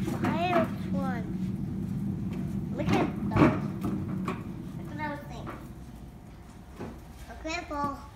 highest one. Look at those. Look at those things. A cripple.